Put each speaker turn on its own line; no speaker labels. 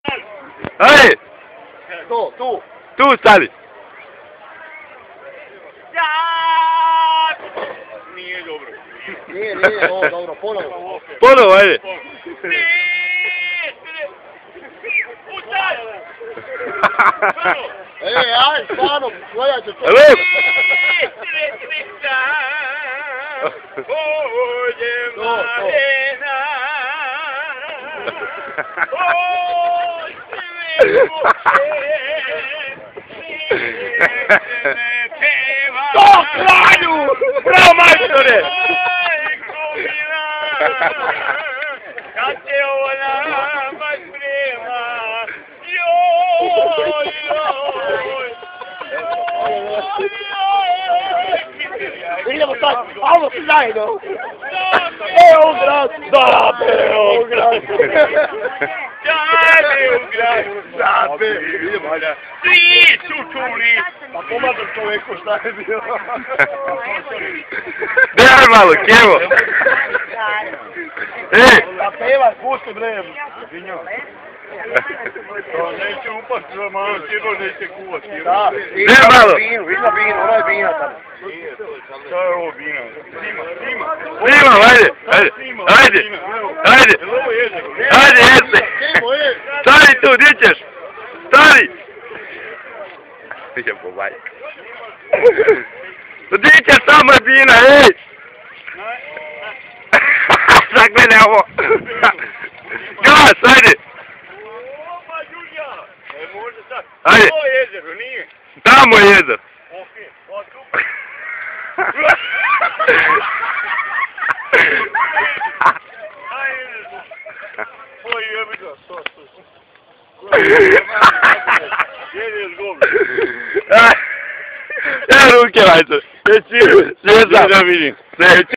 Ajde!
Tu.
Tu stani!
Nije dobro.
Nije, ovo dobro, ponovo.
Ponovo, ajde!
Aj, stvarno, gledat ću to.
Lep! To kralju! Bravo, majstore!
Kad se ona baš sprema, joj.
Idemo sad, ajmo svi zajedno. Beograd! Da, Beograd!
Da, Beograd! Svi su čuli!
Pa pomažem čoveku šta je bilo.
Daj malo, Kevo!
Pa pevaj, pusti bre.
Neće upasti za malo, sigurno neće kuvati.
Da,
Daj malo!
Ima vino, ono je vina tamo.
Šta je ovo vino? Snima.
Snimam, ajde! Ajde! Ajde! Ajde, jeste! Stani tu, gdje ćeš? Stani! Jebo majka. Gdje ćeš samo je bina, ej! Sad gledaj ovo! Gas, ajde!
Opa, Đulja! Može sad.
Ajde!
Ovo je jezero, nije?
Tamo je jezero!
Okej, o super. Ajde, oj jebi ga, sto. Jedi je zgobi.
Ruke, majte! Sjeza!
Da vidim.